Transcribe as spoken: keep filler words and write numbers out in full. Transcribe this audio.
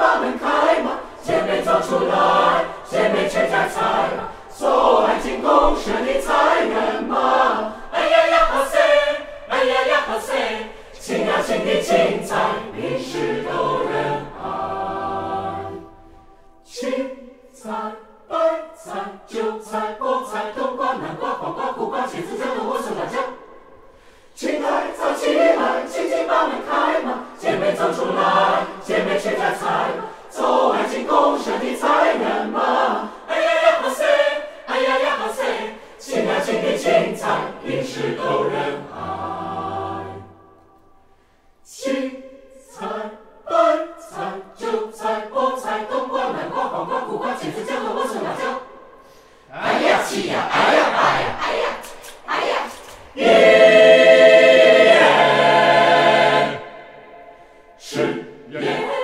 把门开嘛，姐妹走出来，姐妹全家菜，做爱进公社的才人嘛。哎呀呀好塞，哎呀呀好塞，亲呀亲的青菜，平时都人爱。青菜、白菜、韭菜、菠菜、冬瓜、南瓜、黄瓜、苦瓜、茄子、姜葱、莴笋、辣椒。起来，早起来，轻轻把门开嘛，姐妹走出来，姐妹全家菜，做爱进公社的才人嘛。哎呀呀好塞，哎呀呀好塞，亲呀亲的青菜，平时都人爱。青菜、白菜、韭菜、菠菜、冬瓜、南瓜、黄瓜、苦瓜、茄子、姜葱、莴笋、辣椒。哎呀气呀，哎呀哎呀哎呀哎呀，耶！是耶。